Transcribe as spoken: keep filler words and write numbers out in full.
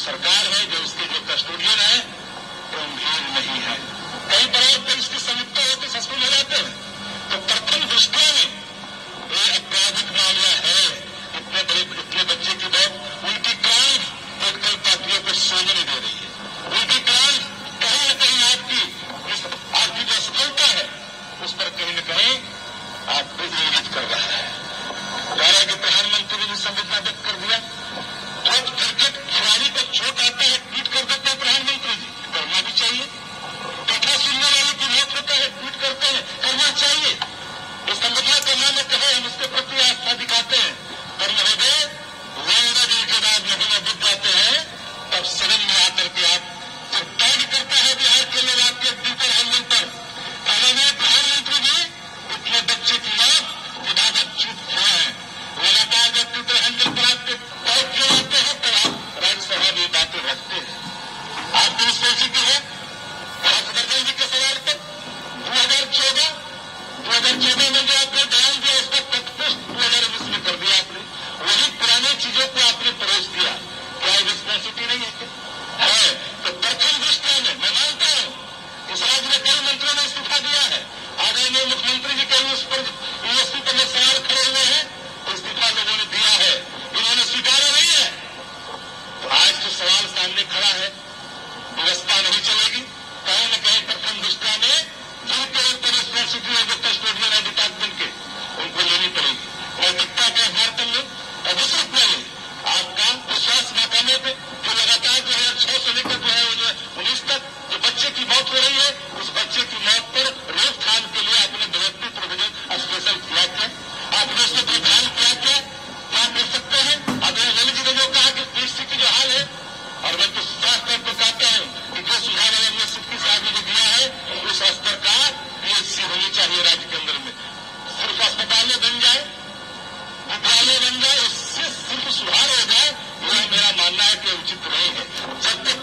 सरकार है, जो उसके जो कस्टोडियन है, गंभीर नहीं है। कई बार पर इसकी संयुक्त होकर सस्पेंड हो जाते हैं। तो प्रथम दृष्टया में ये आपराधिक मामला है। इतने बड़े इतने बच्चे की मौत, उनकी क्राइम पोलिटिकल पार्टियों को सोने नहीं दे रही है। उनकी क्राइम कहीं न कहीं आपकी आपकी जो सफलता है उस पर कहीं न कहीं आपको इंगित कर रहा है। कह रहा है कि प्रधानमंत्री ने संवेदना व्यक्त कर दिया। अब क्रिकेट खिलाड़ी को चोट आता है, ट्वीट कर देते हैं प्रधानमंत्री जी, करना भी चाहिए। कथा सुनने वाले की मौत होता है, ट्वीट करते हैं, करना चाहिए। इस संगठन का नाम कहे, हम उसके प्रति आस्था दिखाते हैं। पर महोदय, लंबे दिन के बाद महीने बीत जाते हैं, तब सदन में आकर के आप जब टैग करता है बिहार के लोग आपके ट्विटर हैंडल पर, माननीय प्रधानमंत्री जी, इतने बच्चे की मौत विवादक चुप हुआ है। लगातार जब ट्विटर हैंडल पर आपके टैग किए जाते हैं तो आप राज्यसभा में बातें रखते हैं। आपकी रिस्पॉन्सिबिलिटी है हर्षवर्धन जी के सवाल पर दो हजार चौदह दो हजार चौदह में जो आपने बयान दिया उसका तत्पुष्ट दो हजार उन्नीस में कर दिया आपने। वही पुरानी चीजों को आपने परोस दिया। क्या रिस्पॉन्सिबिलिटी नहीं है क्या? है। तो प्रथम दृष्टया में मैं मानता हूं इस राज्य में कई मंत्रियों ने इस्तीफा दिया है। आदरणीय मुख्यमंत्री जी के उस पर यूएसपी पर सवाल खड़े हुए हैं, इस्तीफा लोगों ने दिया है, इन्होंने स्वीकारा नहीं है। तो आज जो सवाल सामने खड़ा है, व्यवस्था नहीं चलेगी। कहीं न कहीं प्रथम दृष्टया में जिनके ऊपर रिस्पॉन्सिबिलिटी है जो कस्टोडियन है डिपार्टमेंट के, उनको लेनी पड़ेगी। नैतिकता के आधार पर ले और दूसरी पहले आपका विश्वास नाकामे पे जो लगातार दो हजार छह से लेकर जो है वो जो उन्नीस तक जो बच्चे की मौत हो रही है, उस बच्चे की मौत पर रोकथाम के लिए आपने डायरेक्टिव प्रोविजन स्पेशल किया क्या? आपने उसको प्रावधान किया क्या? क्या कर सकते हैं? अभी ललित जी ने जो कहा कि पीएससी की जो हाल है, और मैं तो साफ तौर पर कहता हूं कि जो सुधार वाले सिद्धि साहब ने दिया है उस स्तर का पीएससी होनी चाहिए राज्य के अंदर में। सिर्फ अस्पतालें बन जाए, विद्यालय बन जाए, उससे सिर्फ सुधार हो जाए, यह मेरा मानना है कि उचित नहीं है। जब तक